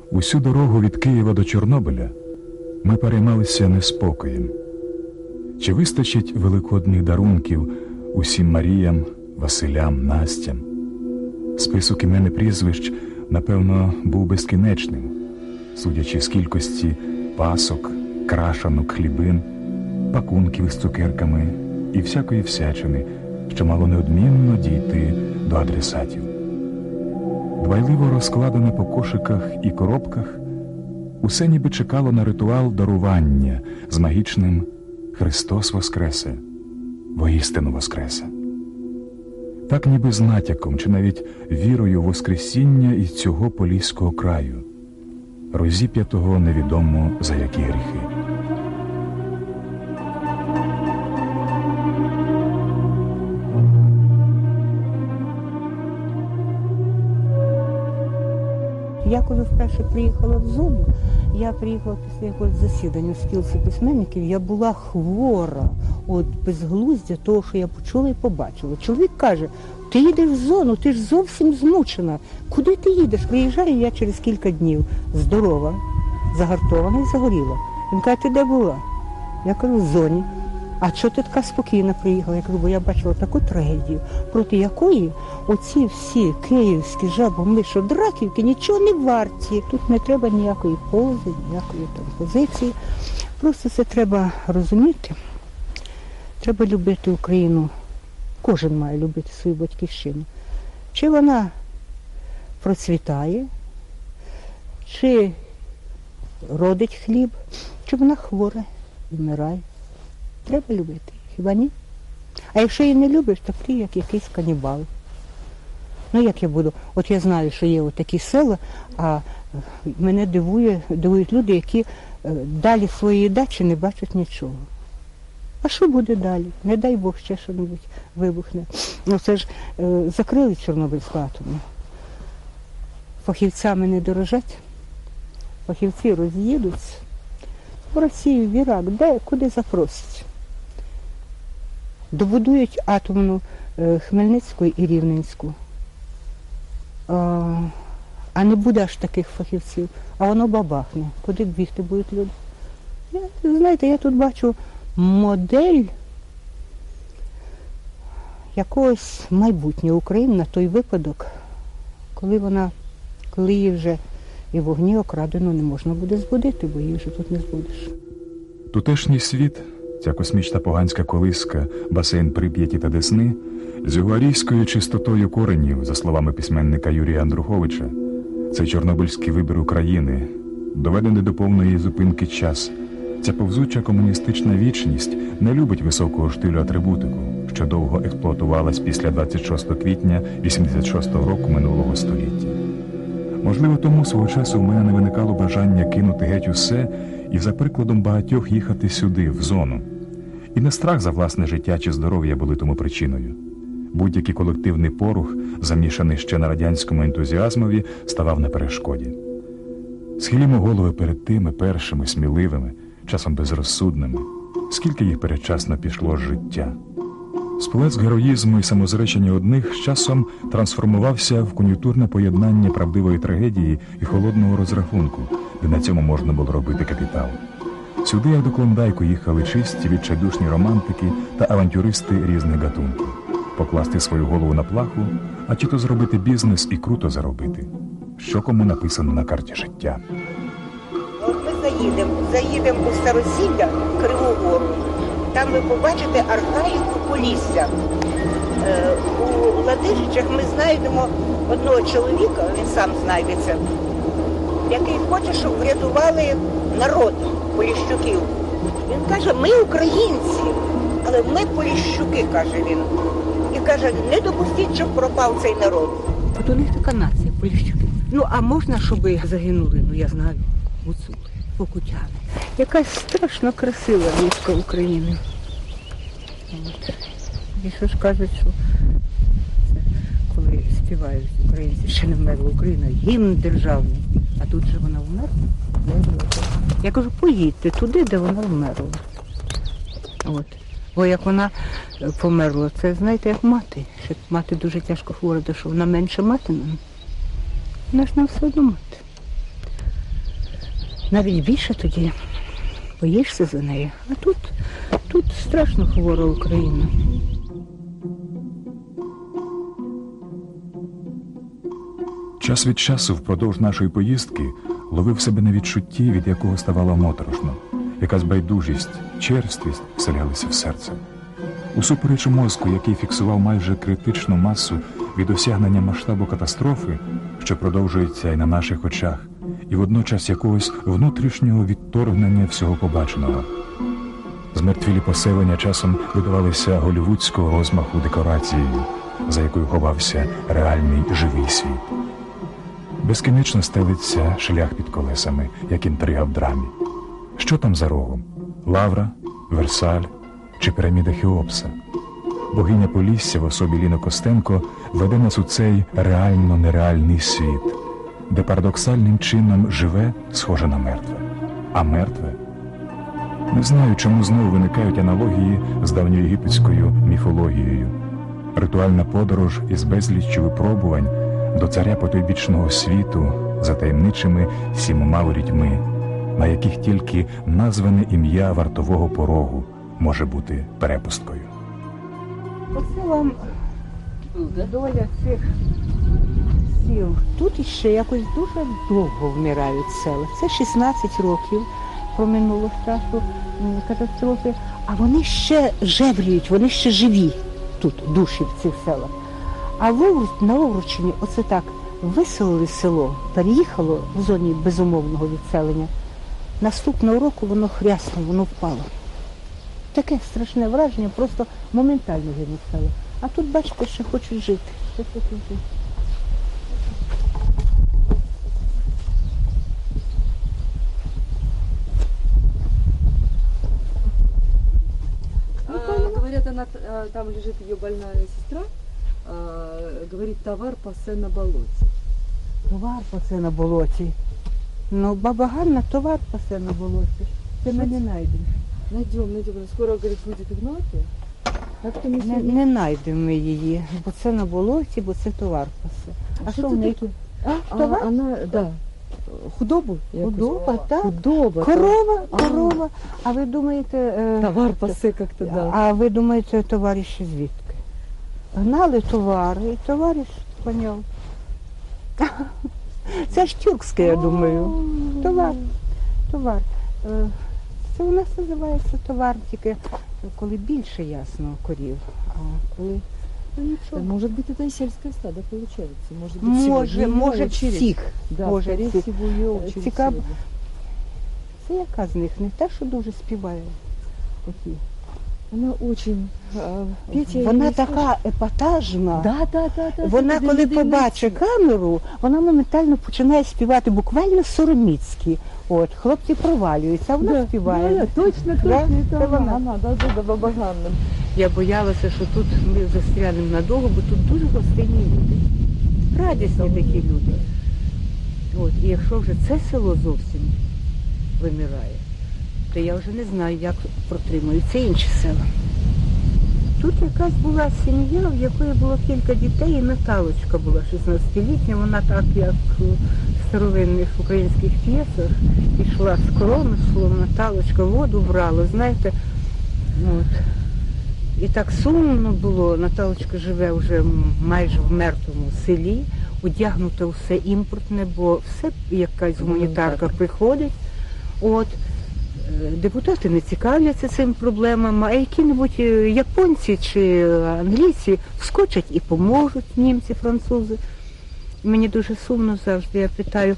Усю дорогу від Києва до Чорнобиля ми переймалися неспокоєм. Чи вистачить великодних дарунків усім Маріям, Василям, Настям? Список імен і прізвищ, напевно, був безкінечним, судячи з кількості пасок, крашанок, хлібин, пакунків із цукерками і всякої всячини, що мало неодмінно дійти до адресатів. Дбайливо розкладене по кошиках і коробках, усе ніби чекало на ритуал дарування з магічним «Христос воскресе», «Воістину воскресе». Так ніби з натяком, чи навіть вірою в воскресіння із цього поліського краю, розіп'ятого невідомо за які гріхи. Я коли вперше приїхала в зону, я приїхала після якогось засідання в спілці письменників, я була хвора від безглуздя того, що я почула і побачила. Чоловік каже: ти їдеш в зону, ти ж зовсім змучена. Куди ти їдеш? Приїжджаю я через кілька днів, здорова, загартована і загоріла. Він каже: ти де була? Я кажу: в зоні. А чого ти така спокійна приїхала? Я кажу: бо я бачила таку трагедію, проти якої оці всі київські жабомишо-драківки нічого не варті. Тут не треба ніякої пози, ніякої там позиції. Просто це треба розуміти. Треба любити Україну. Кожен має любити свою батьківщину. Чи вона процвітає, чи родить хліб, чи вона хвора і вмирає. Треба любити, хіба ні? А якщо її не любиш, то ти як якийсь канібал. Ну як я буду? От я знаю, що є такі села, а мене дивують люди, які далі своєї дачі не бачать нічого. А що буде далі? Не дай Бог ще щось вибухне. Ну це ж закрили Чорнобильську атомну. Фахівцями не дорожать, фахівці роз'їдуться. В Росію, в Ірак, куди запросять. Добудують атомну Хмельницьку і Рівненську. А не буде аж таких фахівців. А воно бабахне. Куди бігти будуть люди? Знаєте, я тут бачу модель якогось майбутнього України на той випадок, коли її вже і вогні окрадено не можна буде збудити, бо її вже тут не збудеш. Тутешній світ, ця космічна поганська колиска, басейн Прип'яті та Десни, з його арійською чистотою коренів, за словами письменника Юрія Андруховича, цей чорнобильський вибір України, доведений до повної зупинки час. Ця повзуча комуністична вічність не любить високого штилю атрибутику, що довго експлуатувалась після 26 квітня 86-го року минулого століття. Можливо, тому свого часу в мене не виникало бажання кинути геть усе і за прикладом багатьох їхати сюди, в зону. І не страх за власне життя чи здоров'я були тому причиною. Будь-який колективний порух, замішаний ще на радянському ентузіазмові, ставав на перешкоді. Схилімо голови перед тими першими, сміливими, часом безрозсудними, скільки їх передчасно пішло з життя. Сплеск героїзму і самозречення одних з часом трансформувався в кон'юнктурне поєднання правдивої трагедії і холодного розрахунку, де на цьому можна було робити капітал. Сюди, як до Клондайку, їхали чисті, відчайдушні романтики та авантюристи різних гатунків. Покласти свою голову на плаху, а чи то зробити бізнес і круто заробити. Що кому написано на карті життя. От ми заїдемо у Старосілля, Криву Гору. Там ви побачите архаїку Полісся. У Ладижичах ми знайдемо одного чоловіка, він сам знайдеться, який хоче, щоб врятували народ Поліщуків. Він каже: ми українці, але ми Поліщуки, каже він. І каже: не допустіть, щоб пропав цей народ. От у них така нація, Поліщуки. Ну, а можна, щоб загинули, ну я знаю, гуцули, покутяни. Якась страшно красива війська України. От. І що ж кажуть, що це, коли співають українці, ще не вмерла Україна, гімн державний, а тут же вона вмерла. Я кажу: поїдьте туди, де вона вмерла. От. Бо як вона померла, це, знаєте, як мати. Що мати дуже тяжко хвора, що вона менше мати. Вона ж нам все одно мати. Навіть більше тоді боїшся за неї. А тут страшно хвора Україна. Час від часу впродовж нашої поїздки ловив себе на відчутті, від якого ставало моторошно. Якась байдужість, черствість вселялися в серце. Усупереч мозку, який фіксував майже критичну масу від осягнення масштабу катастрофи, що продовжується і на наших очах, і водночас якогось внутрішнього відторгнення всього побаченого. Змертвілі поселення часом видавалися голлівудського розмаху декорацією, за якою ховався реальний живий світ. Безкінечно стелиться шлях під колесами, як інтрига в драмі. Що там за рогом? Лавра, Версаль чи піраміда Хеопса? Богиня Полісся в особі Ліни Костенко веде нас у цей реально-нереальний світ, де парадоксальним чином живе, схоже на мертве. А мертве? Не знаю, чому знову виникають аналогії з давньоєгипетською міфологією. Ритуальна подорож із безліччю випробувань до царя потойбічного світу за таємничими 7 ворітьми, на яких тільки назване ім'я вартового порогу може бути перепусткою. Оце вам доля цих сіл. Тут іще якось дуже довго вмирають села. Це 16 років проминуло з часу катастрофи, а вони ще жевріють, вони ще живі тут, душі в цих селах. А на Овручині оце так виселили село, переїхало в зоні безумовного відселення. Наступного року воно хряснуло, воно впало. Таке страшне враження, просто моментально гинуть село. А тут, бачите, ще хочуть жити. Ще хочуть жити. Говорят, там лежит ее больная сестра, говорит, товар пасе на болоте. Товар пасе на болоті. Ну, баба Ганна, товар пасе на болоті. Це ми не знайдемо. Найдем. Скоро, говорит, будет Игнатия. Как-то Не знайдемо ми її, бо це на болоті, бо це товар пасе. А що в неї? Товар? Она, да. Худобу? Худоба, так. Худоба. Корова. А ви думаєте... Товар пасе как-то, да. А ви думаєте, товариші звідки? Гнали товари, і товариш поняв. Це ж тюркське, я думаю. Товар. Це у нас називається товар, тільки коли більше, ясно, корів. А коли... Ну, нічого. Может быть, это и сельское стадо получается. Може всіх. Да, Може скорее всіх. всего, ее очередь Цікаво. сегодня. Це яка з них? Не та, що дуже співає. Такі. Она очень... Петя, Вона така епатажна. Да. Вона, коли побачить камеру, вона моментально починає співати буквально сороміцькі. От, хлопці провалюються, а вона співає. Точно, Да? это Це вона. она, да, Баба Ганна. Я боялася, що тут ми застрянемо надовго, бо тут дуже гостинні люди. Радісні такі люди. От, і якщо вже це село зовсім вимирає, то я вже не знаю, як протримуються інші села. Тут якась була сім'я, в якої було кілька дітей, і Наталочка була 16-літня, вона так, як в старовинних українських п'єсах, йшла з коромислом, Наталочка воду брала, знаєте, от. І так сумно було, Наталочка живе вже майже в мертвому селі, одягнуте все імпортне, бо все якась гуманітарка приходить. От. Депутати не цікавляться цим проблемами, а які-небудь японці чи англійці вскочать і поможуть, німці, французи. Мені дуже сумно завжди, я питаю,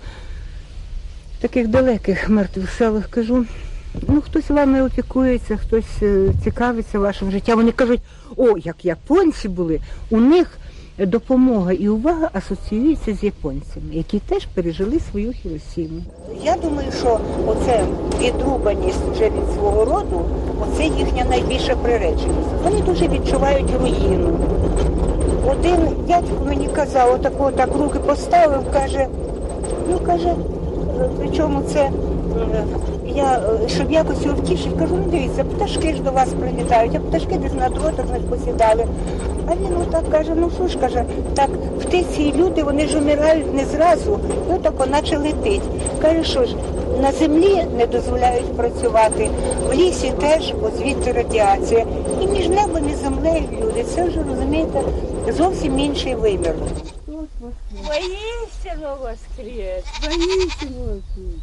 в таких далеких мертвих селах кажу, ну хтось вами опікується, хтось цікавиться вашим життям. Вони кажуть, о, як японці були, у них допомога і увага асоціюється з японцями, які теж пережили свою Хіросіму. Я думаю, що оце відрубаність вже від свого роду, оце їхня найбільша приреченість. Вони дуже відчувають руїну. Один дядько мені казав, отако так руки поставив, каже, причому це я, щоб якось його втішити, кажу, ну дивіться, пташки ж до вас прилітають, а пташки десь на дротах них посідали. А він отак каже, ну що ж, каже, так птиці і люди, вони ж умирають не зразу, і отако наче летить. Каже, що ж, на землі не дозволяють працювати, в лісі теж, бо звідти радіація. І між небом і землею люди, це вже, розумієте, зовсім інший вимір. Воістину воскрес! Воистину воскрес!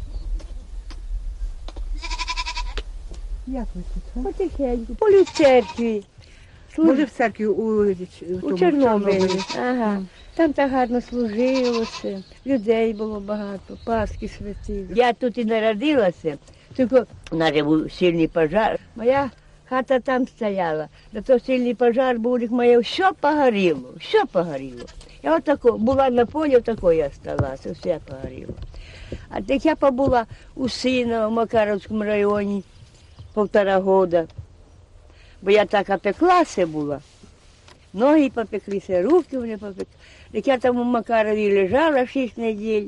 Як ви тут? Потихеньку. Полі в церкві. Може в церкві У Чорнобилі. Ага. Там так гарно служилося, людей було багато, Пасхи святили. Я тут і народилася, тільки у нас же був сильний пожар. Моя хата там стояла. Да то сильний пожар був, моє все погоріло, все погоріло. Я отако була на полі, отако я осталася, все погоріло. А так я побула у сина в Макаровському районі 1,5 года. Бо я так опеклася була. Ноги попеклися, руки вони попекли. Так я там у Макарові лежала 6 неділь.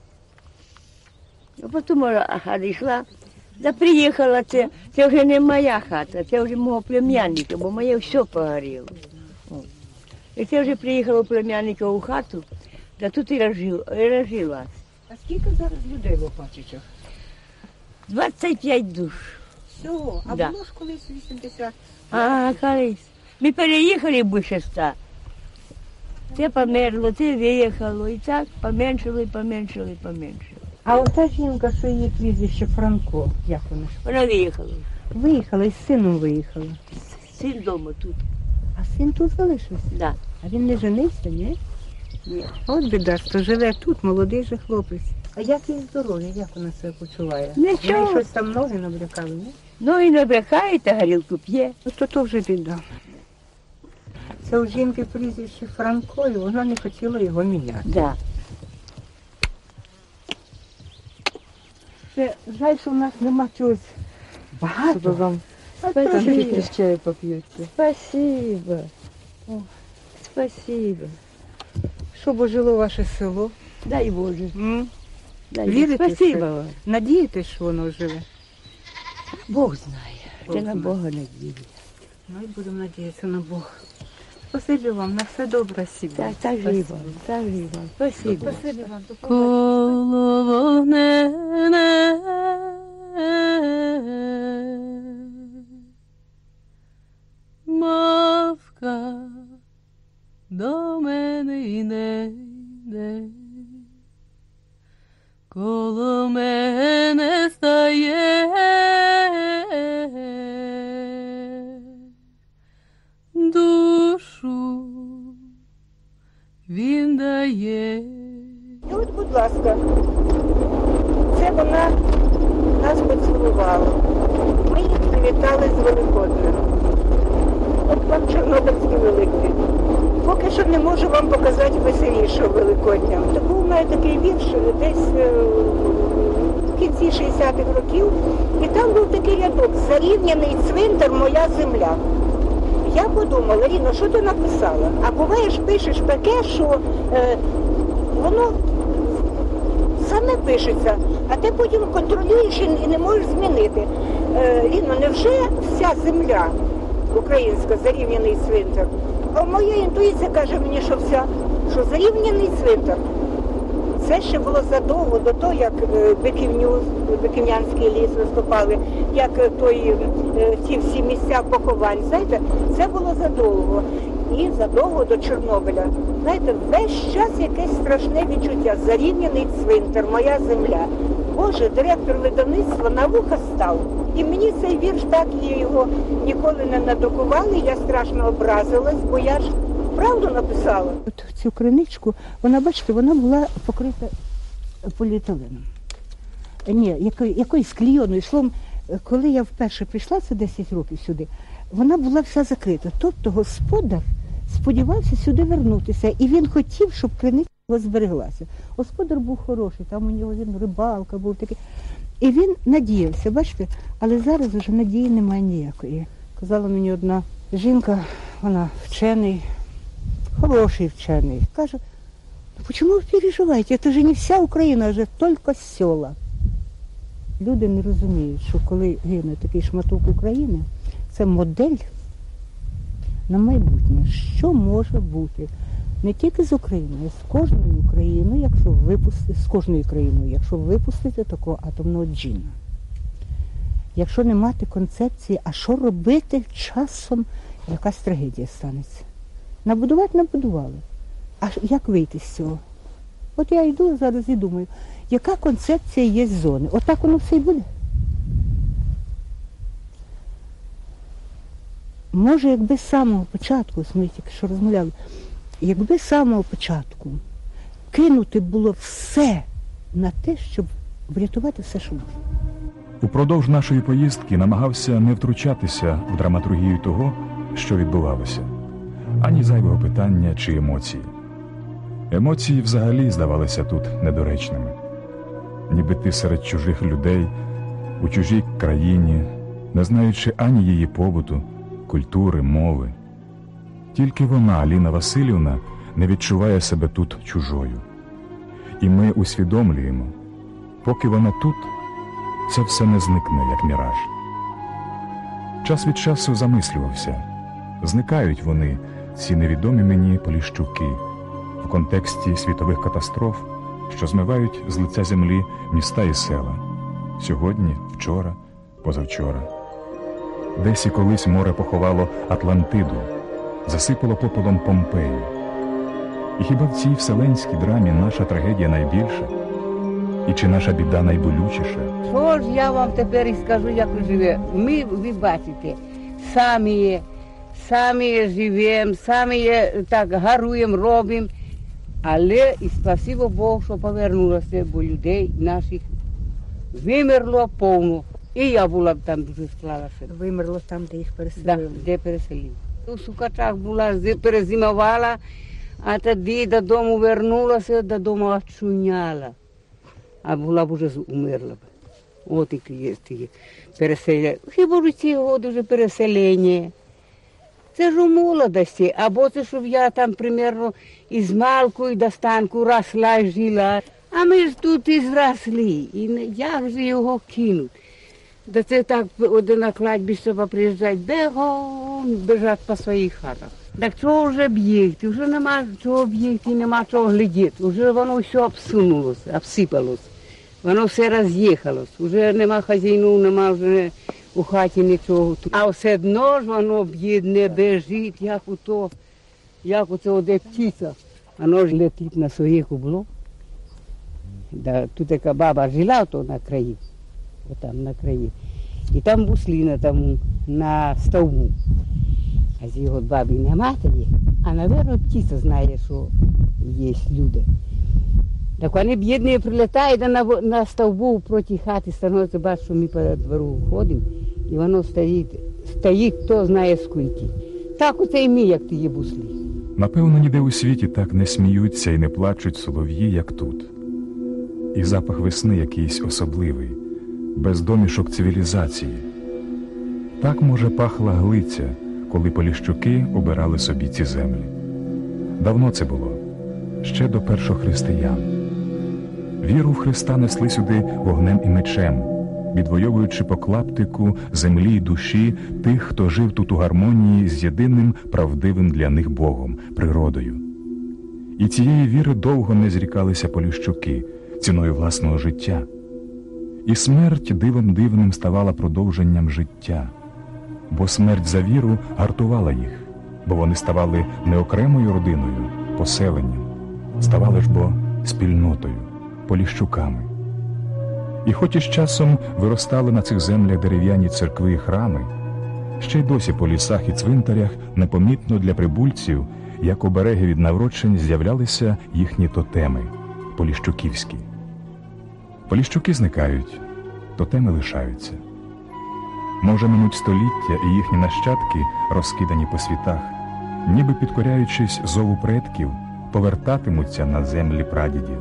А потім йшла. Да приїхала, це вже не моя хата, це вже мого племянника, бо моє все погоріло. І це вже приїхала у племянника у хату, да тут і розжилась. А скільки зараз людей в Опачичах? 25 душ. Всього, а Да. було ж колись 80. А, колись. Ми переїхали більше 100. Це померло, це виїхало, і так поменшило, і поменшило, і поменшило. А ота жінка, що її прізвище Франко, як вона ж? Вона виїхала. Виїхала і з сином виїхала. Син вдома тут. А син тут залишився? Да. А він не женився, ні? Ні. От біда, що живе тут, молодий же хлопець. А як її здоров'я, як вона себе почуває? Нічого. В неї щось там ноги набрякали, ні? Ну і набрехає, та горілку п'є. Ну, то вже біда. Це у жінки прізвище Франко, і вона не хотіла його міняти. Да. Це жаль, що в нас нема чогось багато. вам Спасибо. чаю попьете. Спасибо. О, спасибо. Щоб ожило ваше село. Дай Боже. Дай Вірите Боже. в Спасибо це? вам. Надієтесь, що воно живе? Бог знає. Бог Ти на знає. Бога надію. Ну і будемо надіятися на Бога. Спасибі вам, на все добре собі. Так же і вам. Так же і вам. Спасибо. Спасибі вам. Коло вогнене мавка до мене й не йде, коло мене стає душу він дає. І от, будь ласка, це вона нас поцілувала. Ми їх привітали з Великоднем. От вам Чорнобильський Великдень. Поки що не можу вам показати веселішого Великодня. То був у мене такий вірш десь в кінці 60-х років. І там був такий рядок «Зарівняний цвинтар, моя земля». Я подумала, Ріно, що ти написала? А буває ж пишеш таке, що воно саме пишеться, а ти потім контролюєш і не можеш змінити. Ріно, невже вся земля українська зарівняний цвинтар? А моя інтуїція каже мені, що вся, що зарівняний цвинтар. Це ще було задовго до того, як Биківнянський ліс виступали, як ті всі місця поховань. Знаєте, це було задовго. І задовго до Чорнобиля. Знаєте, весь час якесь страшне відчуття. Зарівняний цвинтар, моя земля. Боже, директор видавництва на вуха став. І мені цей вірш так його ніколи не надрукували, я страшно образилась, бо я ж правду написала. От цю криничку, вона, бачите, вона була покрита поліетиленом. Ні, якоюсь клійоною. Словом, коли я вперше прийшла, це 10 років сюди, вона була вся закрита. Тобто господар сподівався сюди вернутися, і він хотів, щоб криниця збереглася. Господар був хороший, там у нього рибалка був такий. І він надіявся, бачите, але зараз вже надії немає ніякої. Казала мені одна жінка, вона вчений, хороший вчений. Каже, ну чому ви переживаєте? Це ж не вся Україна, а же тільки села. Люди не розуміють, що коли гине такий шматок України, це модель на майбутнє, що може бути не тільки з Україною, а з кожною країною, якщо випустити такого атомного джина. Якщо не мати концепції, а що робити, часом якась трагедія станеться. Набудувати набудували. А як вийти з цього? От я йду зараз і думаю, яка концепція є зони? Отак воно все й буде. Може, якби з самого початку, ми тільки що розмовляли, якби з самого початку кинути було все на те, щоб врятувати все, що можна. Упродовж нашої поїздки намагався не втручатися в драматургію того, що відбувалося, ані зайвого питання чи емоції. Емоції взагалі здавалися тут недоречними. Ніби ти серед чужих людей, у чужій країні, не знаючи ані її побуту, культури, мови. Тільки вона, Аліна Васильівна, не відчуває себе тут чужою. І ми усвідомлюємо, поки вона тут, це все не зникне, як міраж. Час від часу замислювався. Зникають вони, ці невідомі мені Поліщуки, в контексті світових катастроф, що змивають з лиця землі міста і села. Сьогодні, вчора, позавчора. Десь і колись море поховало Атлантиду, засипало попелом Помпею. І хіба в цій вселенській драмі наша трагедія найбільша? І чи наша біда найболючіша? Що ж я вам тепер і скажу, як живе? Ми, ви бачите, самі живемо, самі так гаруємо, робимо. Але і спасибо Богу, що повернулося, бо людей наших вимерло повно. І я була б там дуже склалася. Вимерло там, де їх переселили. Да, де переселили. У Сукачах була, перезимувала, а тоді додому вернулася, додому очуняла. А була б уже умерла б. От і є переселення. Хіба ж ці годи вже переселення? Це ж у молодості, або це, щоб я там, примерно, із малку і до станку росла і жила. А ми ж тут і зросли, і як же його кинуть? Да це так, один на кладбище приїжджають, бігом, біжать по своїх хатах. Так чого вже б'єти? Вже нема чого б'єти, нема чого глядіти. Вже воно все обсунулося, обсипалося. Воно все роз'їхалося. Вже нема хазяїну, нема вже у хаті нічого. А все одно ж воно б'єдне, біжить, як у цього де птиця. Воно ж летить на своє кубло. Да, тут така баба жила то на краї, отам на краї. І там буслина там на стовбу. А з його бабі нема тоді. А, напевно, птиця знає, що є люди. Так вони бідні прилітають на стовбу проти хати, становиться, бачить, що ми по двору ходимо, і воно стоїть, хто знає скільки. Так оце і ми, як ті бусли. Напевно, ніде у світі так не сміються і не плачуть солов'ї, як тут. І запах весни якийсь особливий, без домішок цивілізації. Так, може, пахла Глиця, коли Поліщуки обирали собі ці землі. Давно це було, ще до першохристиян. Віру в Христа несли сюди вогнем і мечем, відвоюючи по клаптику землі й душі тих, хто жив тут у гармонії з єдиним правдивим для них Богом, природою. І цієї віри довго не зрікалися Поліщуки ціною власного життя. І смерть дивом дивним ставала продовженням життя, бо смерть за віру гартувала їх, бо вони ставали не окремою родиною, поселенням, ставали ж бо спільнотою, Поліщуками. І хоч із часом виростали на цих землях дерев'яні церкви і храми, ще й досі по лісах і цвинтарях непомітно для прибульців, як обереги від наврочень, з'являлися їхні тотеми – поліщуківські. Поліщуки зникають, тотеми лишаються. Може, минуть століття, і їхні нащадки, розкидані по світах, ніби підкоряючись зову предків, повертатимуться на землі прадідів.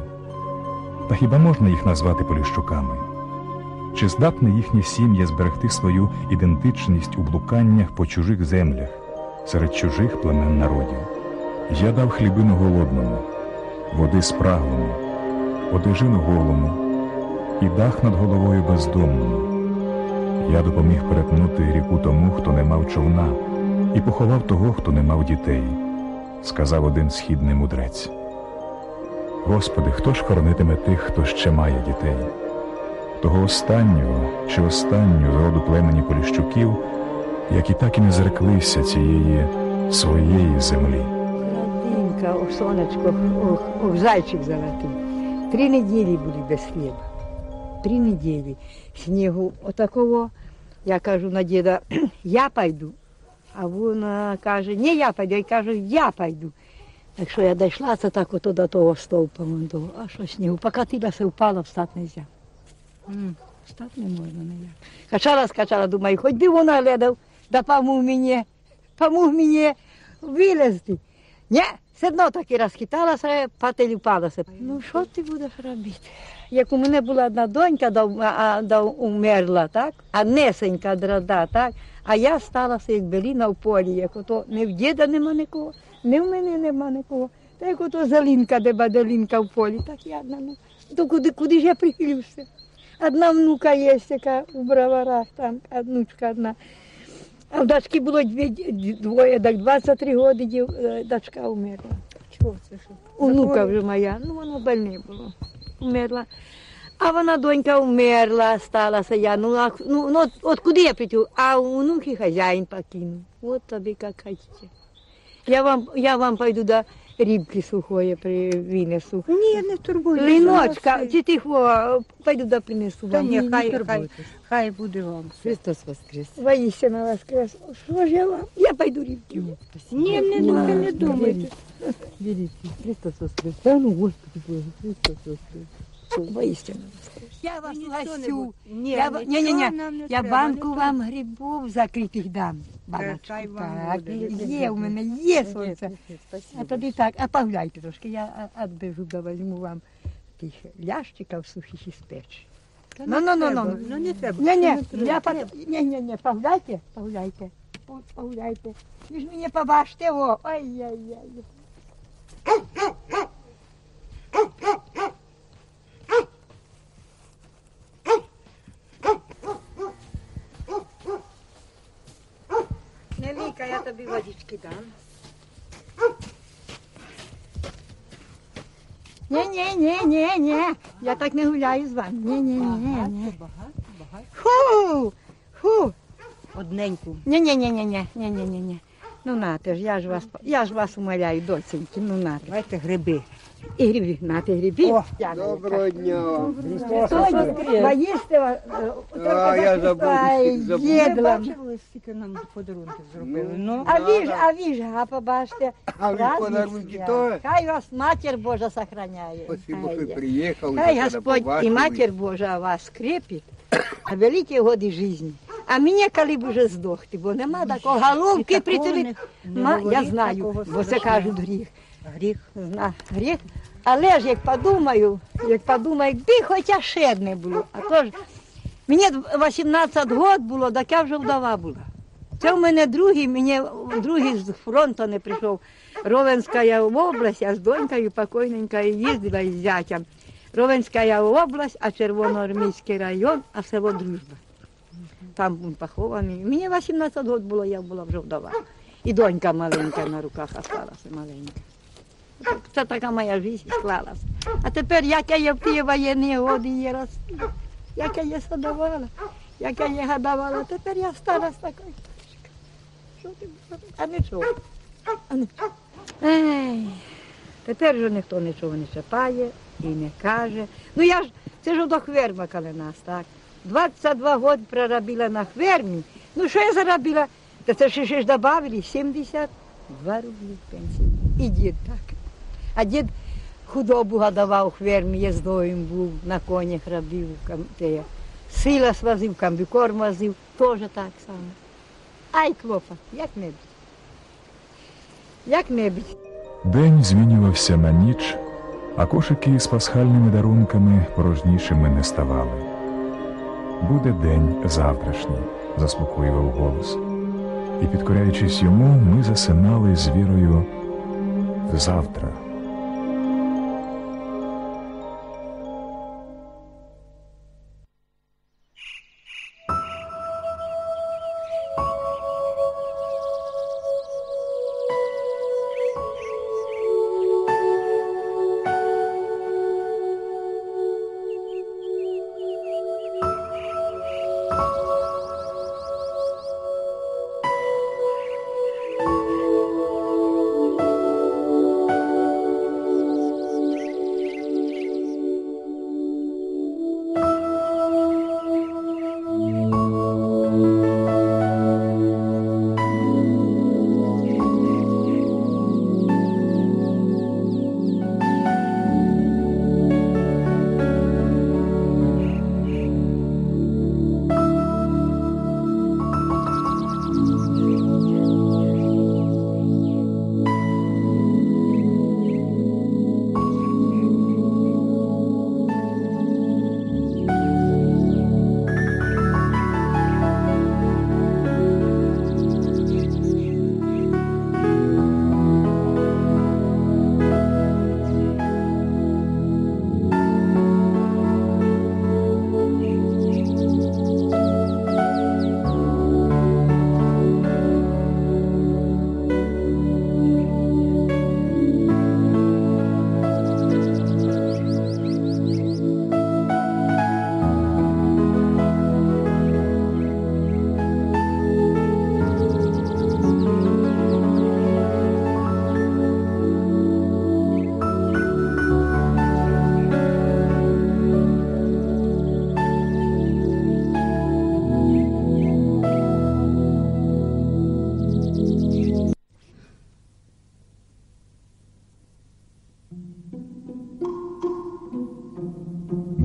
Та хіба можна їх назвати Поліщуками? Чи здатне їхнє сім'я зберегти свою ідентичність у блуканнях по чужих землях, серед чужих племен народів? Я дав хлібину голодному, води спраглому, одежину голому, і дах над головою бездомному. Я допоміг перетнути ріку тому, хто не мав човна, і поховав того, хто не мав дітей, сказав один східний мудрець. Господи, хто ж хоронитиме тих, хто ще має дітей? Того останнього чи останню з роду племені Поліщуків, які так і не зреклися цієї своєї землі. Радинка, о сонечко, о зайчик золотий. 3 неділі були без хліба. 3 неділі. Снігу отакого. Я кажу на діда, я пойду. А він каже, не я пойду, я кажу, я пойду. Так що я дійшла, це так ото до того стовпа, а що снігу, покатилася, впала, встати не можна. Встати не можна ніяк. Скачала, думаю, хоч би вона глядав, да помог мені вилезти. Ні, все одно таки розхиталася, патель впалася. Ну, що ти будеш робити? Як у мене була одна донька, да умерла, так? А несенька драда, так? А я сталася як беліна в полі, як ото не в діда нема нікого, не в мене нема нікого. Та як ото залінка, де баделінка в полі, так я одна, ну, то куди ж я прихилюся? Одна внука є, яка у Броварах, там, внучка одна. А в дочки було двоє, так 23 роки дочка умерла. Чого це? Внука вже моя, ну воно больне було, умерла. А вона, донька, умерла, сталася я, ну от куди я прийду? А у внуки хазяїн покинув. От тобі як хочете. Я вам пойду до рибки сухої винесу. Ні, не турбуйтеся. Ліночка, чи ти пойду да принесу Та вам. ні, хай буде вам. Христос воскрес. Воістину воскрес. Що ж я вам? Я пойду рибки. Ні, не думайте. Берите. Христос воскрес. Да ну, Господи Боже, Христос воскрес. Воістину воскрес. Я вас ласю. Ні, Я банку вам грибов закритих дам. Баночку. Хай вам Так, буде. є у мене, є сонце. Спасибо. А тоді так, а погуляйте трошки, я відбежу, да візьму вам тих лящиків сухих із печі. Ну, не треба. Ні, погуляйте. Ви ж мені побачите, о, ай-яй-яй. Неліка, я тобі водички дам. Ні, я так не гуляю з вами. Ні. Фу. Одненьку. Ні. Ну нате ж, я ж вас умоляю, доченьки, ну нате. Давайте гриби. І гриби, нате гриби. О, Доброго дня. Поїсти, Я забув. їдла. Бачили, скільки нам подарунків зробили. Ну, А ви ж, побачте, А ви праздник подарунки свят. то? Хай вас Матір Божа сохраняє. Спасибо, Хай що є. приїхали. Хай що Господь і побачили. Матір Божа вас крепить, а великі годи житті. А мені коли б уже здохти, бо нема такого головки притулити. Я знаю, бо це кажуть гріх. гріх. Гріх. Але ж як подумаю, якби хоча ще одне було. А то ж, мені 18 років було, так я вже вдова була. Це в мене другий з фронту не прийшов. Ровенська область, я з донькою покойненькою їздила із зятям. Ровенська область, а Червоноармійський район, а село Дружба. Там він похований. Мені 18 років було, я була вже вдова. І донька маленька на руках осталася маленька. Це така моя життя склалася. А тепер, як я в ті воєнні роки її ростила, як я її садувала, як я її годувала, тепер я стала з такою. Що ти будеш? А нічого. Ей, тепер вже ніхто нічого не чіпає і не каже. Ну я ж, це ж до хверма коли нас, так? 22 роки проробила на хвермі. Ну що я заробила? Та це ще ж додали 72 рублі пенсії. І дід так. А дід худобу годував у хвермі, їздовим був, на конях робив, сила свозив, комбікорм возив, теж так само. Ай, клопа, як-небудь. День змінювався на ніч, а кошики з пасхальними дарунками порожнішими не ставали. «Буде день завтрашній», – заспокоював голос. І, підкоряючись йому, ми засинали з вірою в завтра.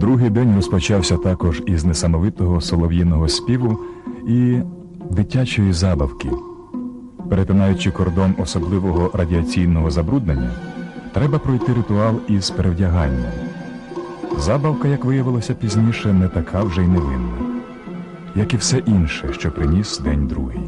Другий день розпочався також із несамовитого солов'їного співу і дитячої забавки. Перетинаючи кордон особливого радіаційного забруднення, треба пройти ритуал із перевдяганням. Забавка, як виявилося пізніше, не така вже й невинна, як і все інше, що приніс день другий.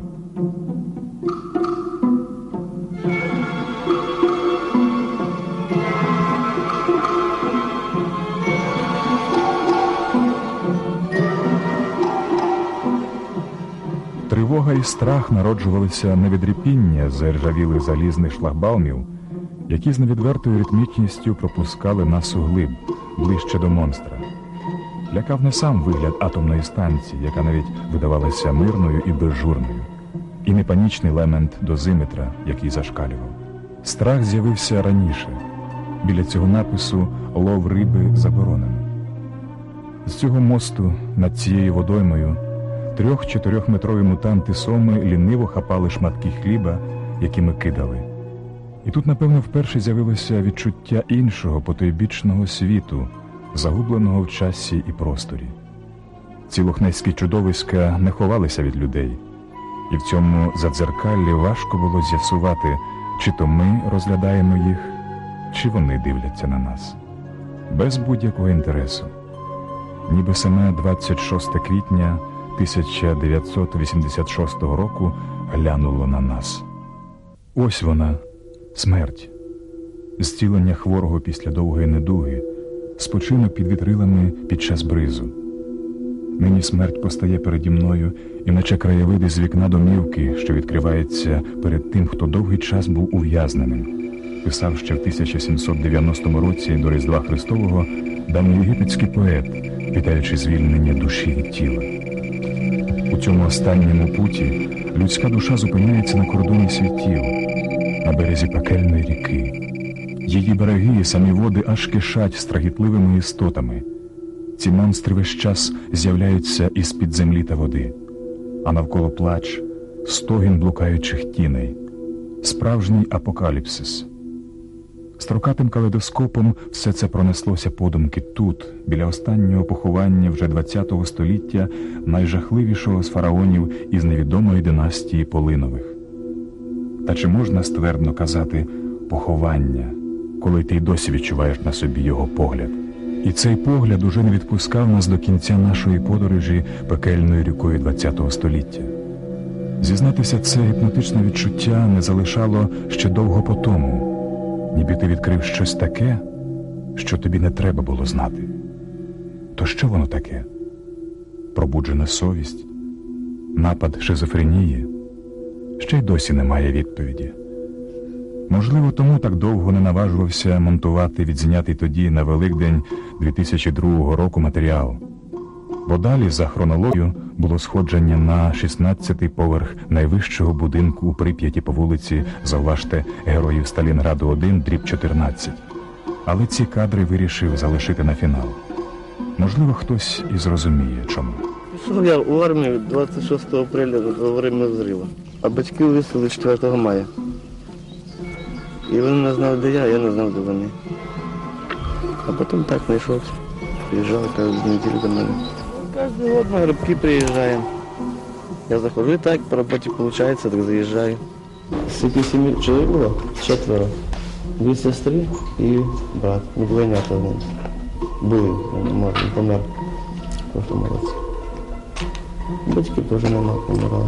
Тривога і страх народжувалися не від ріпіння заржавілих залізних шлагбаумів, які з невідвертою ритмічністю пропускали нас углиб, ближче до монстра. Лякав не сам вигляд атомної станції, яка навіть видавалася мирною і безжурною, і не панічний лемент дозиметра, який зашкалював. Страх з'явився раніше. Біля цього напису «Лов риби заборонено». З цього мосту над цією водоймою 3-4-метрові мутанти соми ліниво хапали шматки хліба, які ми кидали. І тут, напевно, вперше з'явилося відчуття іншого потойбічного світу, загубленого в часі і просторі. Ці лохнеські чудовиська не ховалися від людей, і в цьому задзеркаллі важко було з'ясувати, чи то ми розглядаємо їх, чи вони дивляться на нас. Без будь-якого інтересу. Ніби саме 26 квітня 1986 року глянуло на нас. Ось вона, смерть. Зцілення хворого після довгої недуги, спочинок під вітрилами під час бризу. Нині смерть постає переді мною, і наче краєвиди з вікна домівки, що відкривається перед тим, хто довгий час був ув'язненим. Писав ще в 1790 році до Різдва Христового давньоєгипетський поет, вітаючи звільнення душі від тіла. У цьому останньому путі людська душа зупиняється на кордоні світів, на березі пекельної ріки. Її береги і самі води аж кишать страхітливими істотами. Ці монстри весь час з'являються із-під землі та води, а навколо плач, стогін блукаючих тіней. Справжній апокаліпсис. Строкатим калейдоскопом все це пронеслося подумки тут, біля останнього поховання вже ХХ століття найжахливішого з фараонів із невідомої династії Полинових. Та чи можна ствердно казати «поховання», коли ти й досі відчуваєш на собі його погляд? І цей погляд уже не відпускав нас до кінця нашої подорожі пекельною рікою ХХ століття. Зізнатися, це гіпнотичне відчуття не залишало ще довго по тому, ніби ти відкрив щось таке, що тобі не треба було знати. То що воно таке? Пробуджена совість? Напад шизофренії? Ще й досі немає відповіді. Можливо, тому так довго не наважувався монтувати відзнятий тоді на Великдень 2002 року матеріал. Бо далі, за хронологією, було сходження на 16-й поверх найвищого будинку у Прип'яті по вулиці, зауважте, Героїв Сталінграду 1, дріб 14. Але ці кадри вирішив залишити на фінал. Можливо, хтось і зрозуміє, чому. Пішов я у армію 26 апреля во время взриву, а батьки виїхали 4 мая. І вони не знали, де я не знав, де вони. А потім так знайшовся. Приїжджав кожну неділю до мене. Кожен год на грибки приїжджаємо. Я заходжу і так, по роботі виходить, так заїжджаю. Скільки 7 чоловік було? 4. 2 сестри і брат. Не двойнята в мене. Були, він помер в прошлому році. Батьки теж нема, помирали.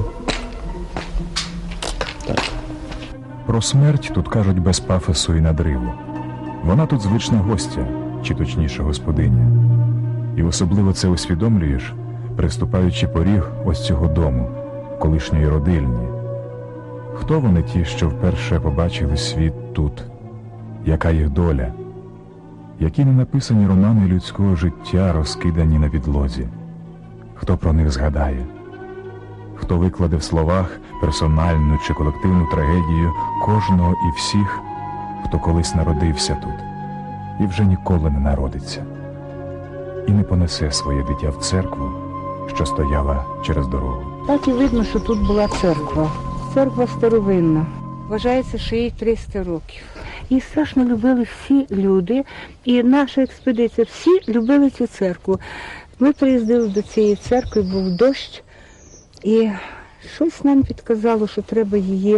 Так. Про смерть тут кажуть без пафосу і надриву. Вона тут звична гостя, чи точніше господиня. І особливо це усвідомлюєш, приступаючи поріг ось цього дому, колишньої родильні. Хто вони ті, що вперше побачили світ тут? Яка їх доля? Які ненаписані романи людського життя розкидані на підлозі? Хто про них згадає? Хто викладе в словах персональну чи колективну трагедію кожного і всіх, хто колись народився тут і вже ніколи не народиться, і не понесе своє дитя в церкву, що стояла через дорогу. Так і видно, що тут була церква. Церква старовинна. Вважається, що їй 300 років. Її страшно любили всі люди, і наша експедиція, всі любили цю церкву. Ми приїздили до цієї церкви, був дощ, і щось нам підказало, що треба її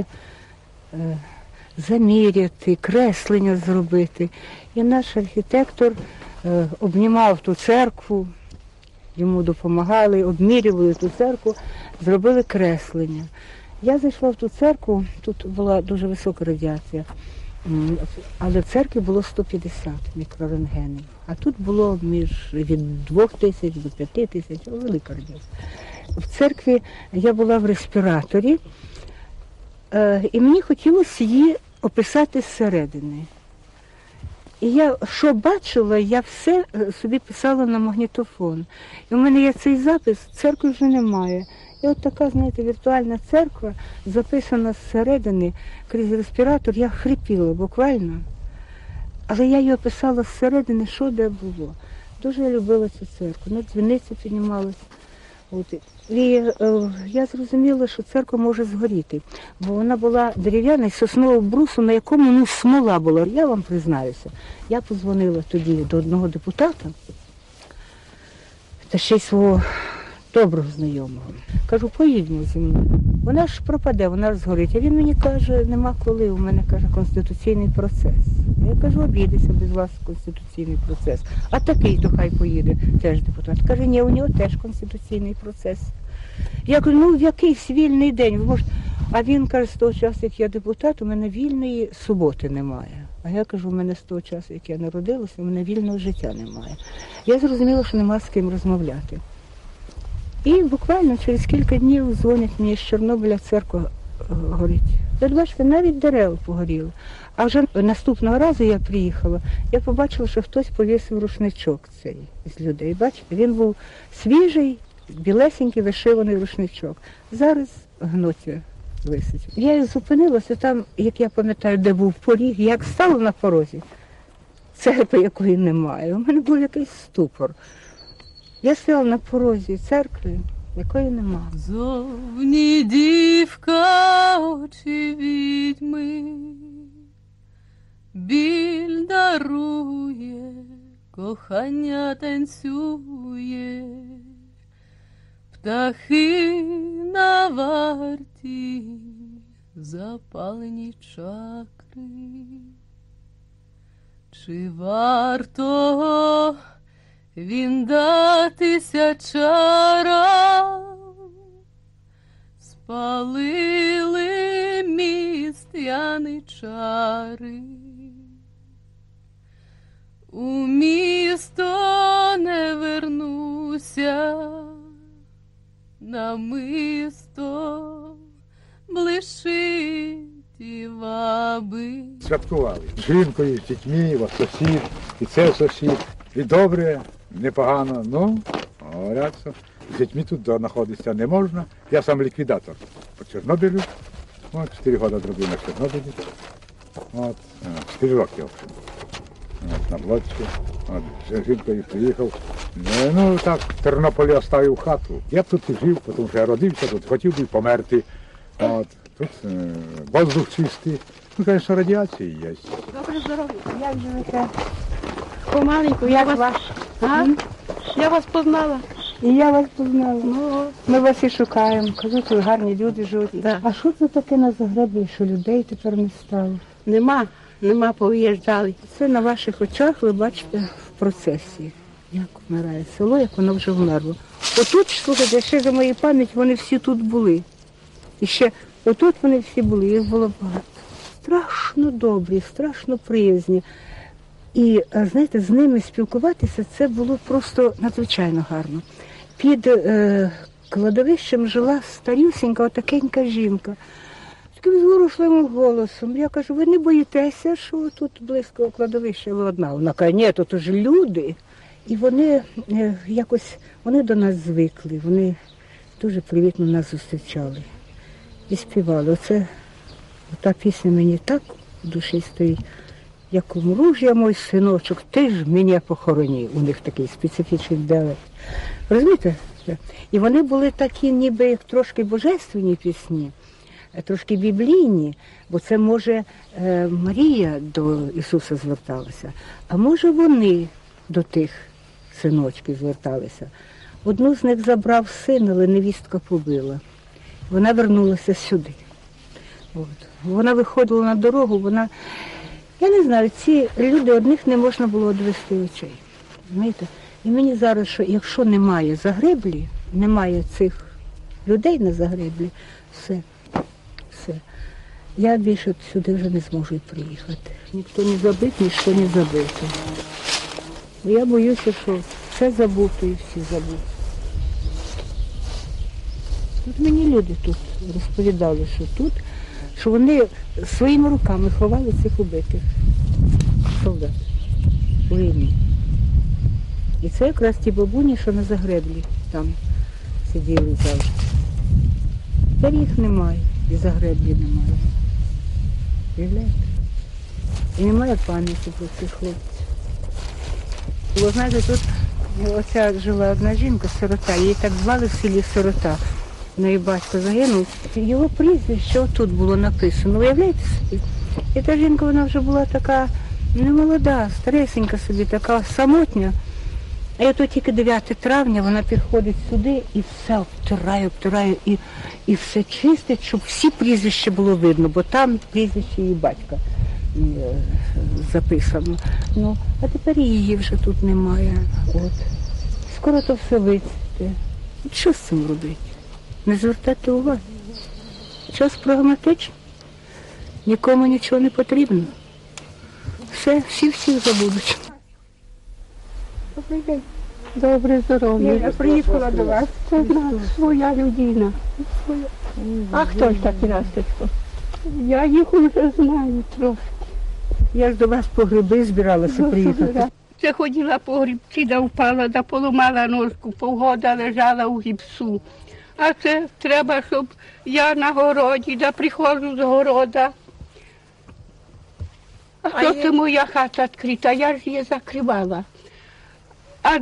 заміряти, креслення зробити. І наш архітектор обнімав ту церкву, йому допомагали, обмірювали ту церкву, зробили креслення. Я зайшла в ту церкву, тут була дуже висока радіація, але в церкві було 150 мікрорентгенів, а тут було від 2000 до 5000, велика радіація. В церкві я була в респіраторі, і мені хотілося її описати зсередини. І я, що бачила, я все собі писала на магнітофон. І в мене є цей запис, церкви вже немає. І от така, знаєте, віртуальна церква, записана зсередини, крізь респіратор, я хрипіла буквально. Але я її описала зсередини, що де було. Дуже я любила цю церкву, на дзвіниці піднімалася. От. І я зрозуміла, що церква може згоріти, бо вона була дерев'яна, з соснового брусу, на якому смола була. Я вам признаюся, я подзвонила тоді до одного депутата, та ще й свого доброго знайомого. Кажу, поїдьмо зі мною. Вона ж пропаде, вона ж згорить. А він мені каже, нема коли, у мене, каже, конституційний процес. Я кажу, обійдеться без вас конституційний процес. А такий, то хай поїде, теж депутат. Каже, ні, у нього теж конституційний процес. Я кажу, ну в якийсь вільний день, ви можете... А він каже, з того часу, як я депутат, у мене вільної суботи немає. А я кажу, у мене з того часу, як я народилася, у мене вільного життя немає. Я зрозуміла, що нема з ким розмовляти. І буквально через кілька днів дзвонять мені з Чорнобиля, церква горить. Ви бачите, навіть дерева погоріли. А вже наступного разу я приїхала, я побачила, що хтось повісив рушничок цей з людей. Бачите, він був свіжий, білесенький, вишиваний рушничок. Зараз гноті висить. Я зупинилася там, як я пам'ятаю, де був поріг, як стала на порозі. Церкви, якої немає. У мене був якийсь ступор. Я стояла на порозі церкви, якої нема. Зовні дівка, очі відьми, біль дарує, кохання танцює, птахи на варті, запалені чакри. Чи варто він датися чарам? Спалили міст яничари, у місто не вернуся, намисто блищить і ваби. Святкували з жінкою, з дітьми, от сусід, і це сусід. І добре, непогано, ну, говорять, що з дітьми тут знаходитися не можна. Я сам ліквідатор по Чорнобилю. От, 4 роки зробив на Чорнобилі. От, 4 роки, в общем. От, на блоці. От, з жінкою приїхав. Ну, так, в Тернополі оставив хату. Я б тут і жив, тому що я родився тут, хотів би померти. От, тут воздух чистий. Ну, звісно, радіація є. Добре здоров'я. Як живете? Помаленьку, Як вас? Я вас познала. І я вас познала. Ну, Ми вас і шукаємо. Кажуть, тут гарні люди живуть. Да. А що це таке на Загребі, що людей тепер не стало? нема, повиїжджали. Це на ваших очах ви бачите в процесі, як вмирає село, як воно вже вмерло. Отут, слухайте, ще за моєю пам'ять, вони всі тут були. І ще отут вони всі були, їх було багато. Страшно добрі, страшно приязні. І, знаєте, з ними спілкуватися, це було просто надзвичайно гарно. Під кладовищем жила старюсінька, отакенька жінка. Таким зворушливим голосом. Я кажу, ви не боїтеся, що тут близько кладовища ви одна? Вона каже, ні, тут ж люди. І вони якось, вони до нас звикли, вони дуже привітно нас зустрічали. І співали. Оце, та пісня мені так в душі стоїть. Як умру ж я, мой синочок, ти ж мене похороні. У них такий специфічний діалект. Розумієте? І вони були такі, ніби як трошки божественні пісні. трошки біблійні, бо це, може, Марія до Ісуса зверталася, а може вони до тих синочків зверталися. Одну з них забрав син, але невістка побила. Вона вернулася сюди. От. Вона виходила на дорогу, я не знаю, ці люди, одних не можна було відвести очей. Знаєте? І мені зараз, що якщо немає загреблі, немає цих людей на загреблі, все. Я більше сюди вже не зможу й приїхати. Ніхто не забит, ніщо не забито. Я боюся, що все забуто і всі забуті. Тут мені люди тут розповідали, що вони своїми руками ховали цих убитих солдат у війні. І це якраз ті бабуні, що на загреблі там сиділи завжди. Тепер їх немає, і загреблі немає. Уявляєте? І немає пам'яті про цих хлопців. Бо, знаєте, тут оця жила одна жінка, сирота, її так звали в селі Сирота. Її батько загинув. Його прізвище отут було написано, уявляєте собі? І та жінка, вона вже була така немолода, старесенька собі, така самотня. А ото тільки 9 травня вона підходить сюди і все обтирає і все чистить, щоб всі прізвища було видно, бо там прізвище її батька записано. Ну, а тепер її вже тут немає. От. Скоро то все вицвіте. Що з цим робити? Не звертати уваги. Час прагматичний. Нікому нічого не потрібно. Все, всіх забудуть. Добрий день. Добре здоров'я. Я приїхала до вас. Це своя людина. А хто ж такий Настечко? Я їх вже знаю трошки. Я ж до вас по гриби збиралася приїхати. Це ходила по грибці, да впала, да поламала ножку, півгода лежала у гіпсу. А це треба, щоб я на городі, да приходжу з города. А що це моя хата відкрита, я ж її закривала. А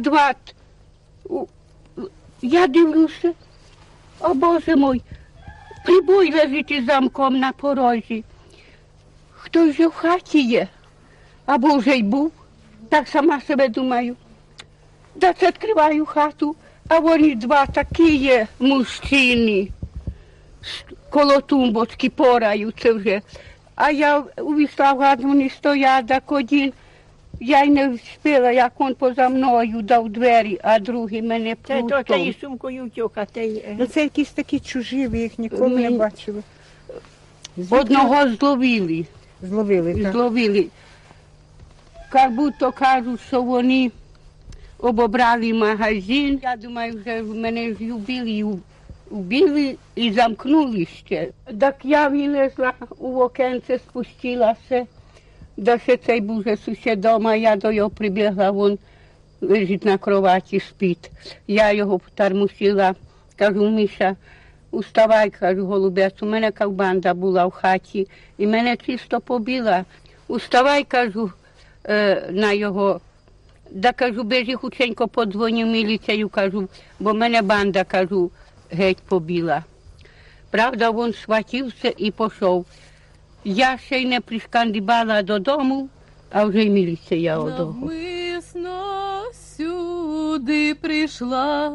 я дивлюся, о Боже мой, прибой лежить із замком на порозі. Хтось же в хаті є, або вже й був, так сама себе думаю. Да це відкриваю хату, а вони 2 такі є мужчини, коло тумбочки пораються вже. А я увійшла в хату, вони стоять, так один. Я й не встигла, як він поза мною дав двері, а другий мене плутом. Це то із сумкою втюка. Ну це якісь такі чужі, ви їх ніколи не бачили. Одного зловили. Зловили, так? Зловили. Як будто кажуть, що вони обобрали магазин. Я думаю, вже мене вбили і замкнули ще. Так я вилезла у окенце, спустилася. Да ще цей був вже сусід дома, я до його прибігла, він лежить на кроваті, спить. Я його потармусила, кажу, Міша, уставай, кажу, голубець, у мене банда була в хаті, і мене чисто побила. Уставай, кажу, на його, да, кажу, бежи хутенько подзвоню міліцію, кажу, бо мене банда, кажу, геть побила. Правда, він схватився і пішов. Я ще й не пришкандибала додому, а вже й міліція одного. Навмисно сюди прийшла,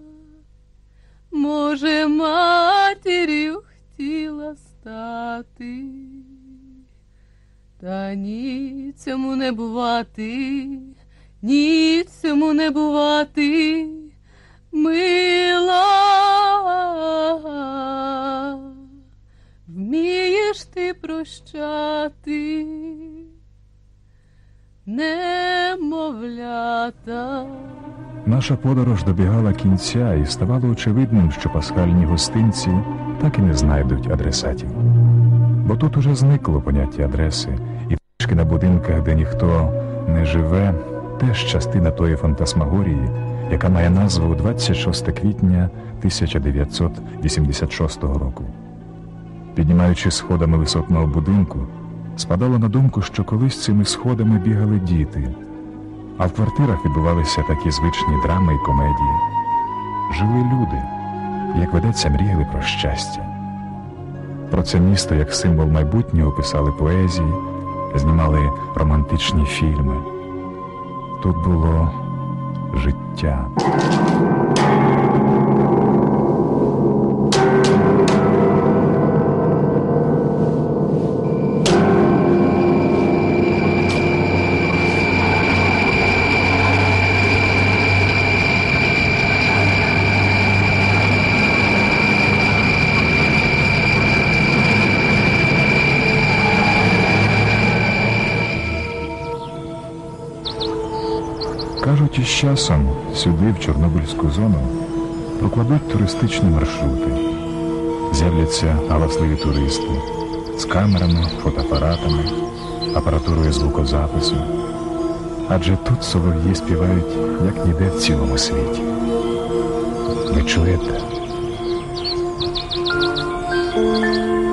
може, матір'ю хотіла стати, та ні цьому не бувати, ні цьому не бувати, мила. Вмієш ти прощати, немовлята. Наша подорож добігала кінця і ставало очевидним, що пасхальні гостинці так і не знайдуть адресатів. Бо тут уже зникло поняття адреси, і точки на будинках, де ніхто не живе, теж частина тої фантасмагорії, яка має назву 26 квітня 1986 року. Піднімаючи сходами висотного будинку, спадало на думку, що колись цими сходами бігали діти, а в квартирах відбувалися такі звичні драми й комедії. Жили люди, як ведеться, мріяли про щастя. Про це місто як символ майбутнього писали поезії, знімали романтичні фільми. Тут було життя. Кажуть, із часом сюди, в Чорнобильську зону, прокладуть туристичні маршрути. З'являться галасливі туристи з камерами, фотоапаратами, апаратурою звукозапису. Адже тут солов'ї співають, як ніде в цілому світі. Ви чуєте?